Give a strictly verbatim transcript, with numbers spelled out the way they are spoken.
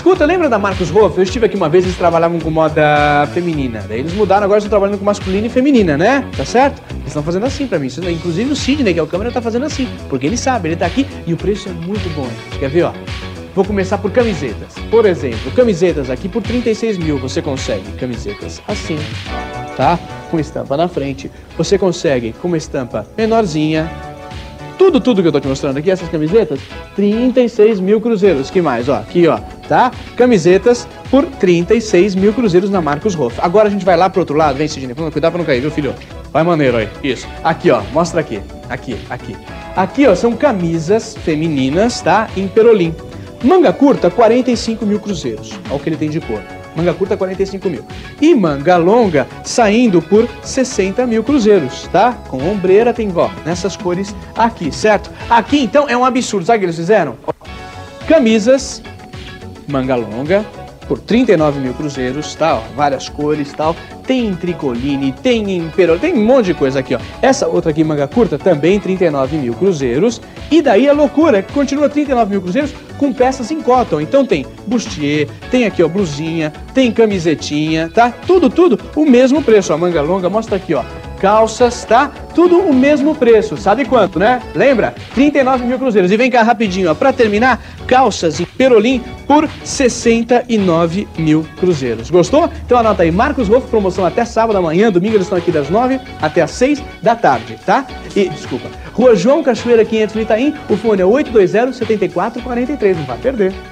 Escuta, lembra da Marcos Hoff? Eu estive aqui uma vez, eles trabalhavam com moda feminina. Daí eles mudaram, agora estão trabalhando com masculina e feminina, né? Tá certo? Eles estão fazendo assim pra mim. Inclusive o Sidney, que é o câmera, tá fazendo assim. Porque ele sabe, ele tá aqui e o preço é muito bom. Quer ver, ó? Vou começar por camisetas. Por exemplo, camisetas aqui por trinta e seis mil você consegue camisetas assim, tá? Com estampa na frente. Você consegue com uma estampa menorzinha. Tudo, tudo que eu tô te mostrando aqui, essas camisetas, trinta e seis mil cruzeiros. Que mais? Ó, aqui, ó, tá? Camisetas por trinta e seis mil cruzeiros na Marcos Hoff. Agora a gente vai lá pro outro lado. Vem, Sidney, cuidado pra não cair, viu, filho? Vai maneiro aí. Isso. Aqui, ó, mostra aqui. Aqui, aqui. Aqui, ó, são camisas femininas, tá? Em perolim. Manga curta, quarenta e cinco mil cruzeiros. Olha o que ele tem de cor. Manga curta, quarenta e cinco mil. E manga longa, saindo por sessenta mil cruzeiros, tá? Com ombreira, tem, ó, nessas cores aqui, certo? Aqui, então, é um absurdo. Sabe o que eles fizeram? Camisas, manga longa, por trinta e nove mil cruzeiros, tá? Ó, várias cores e tal. Tem em tricoline, tem em perolim, tem um monte de coisa aqui, ó. Essa outra aqui, manga curta, também trinta e nove mil cruzeiros. E daí a loucura, que continua trinta e nove mil cruzeiros com peças em cotton. Então tem bustier, tem aqui, ó, blusinha, tem camisetinha, tá? Tudo, tudo o mesmo preço. A manga longa, mostra aqui, ó. Calças, tá? Tudo o mesmo preço. Sabe quanto, né? Lembra? trinta e nove mil cruzeiros. E vem cá rapidinho, ó. Pra terminar, calças em perolim por sessenta e nove mil cruzeiros. Gostou? Então anota aí, Marcos Hoff, promoção até sábado amanhã. Domingo eles estão aqui das nove até as seis da tarde, tá? E, desculpa, Rua João Cachoeira quinhentos no Itaim. O fone é oito dois zero, sete quatro quatro três. Não vai perder.